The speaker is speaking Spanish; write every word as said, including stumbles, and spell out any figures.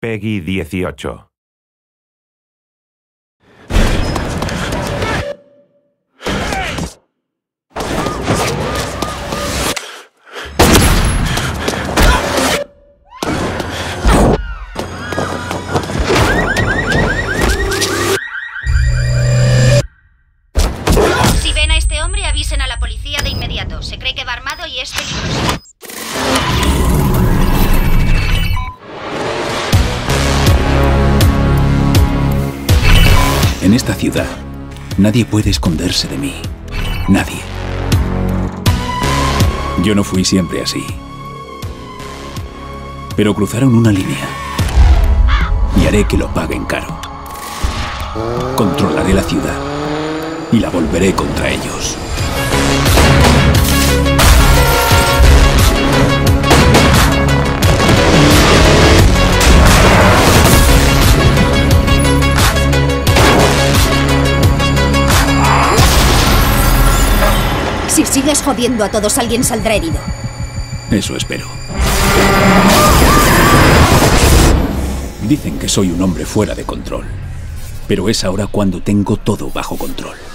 Peggy dieciocho. Si ven a este hombre, avisen a la policía de inmediato. Se cree que va armado y es peligroso. En esta ciudad, nadie puede esconderse de mí. Nadie. Yo no fui siempre así. Pero cruzaron una línea. Y haré que lo paguen caro. Controlaré la ciudad. Y la volveré contra ellos. Si sigues jodiendo a todos, alguien saldrá herido. Eso espero. Dicen que soy un hombre fuera de control. Pero es ahora cuando tengo todo bajo control.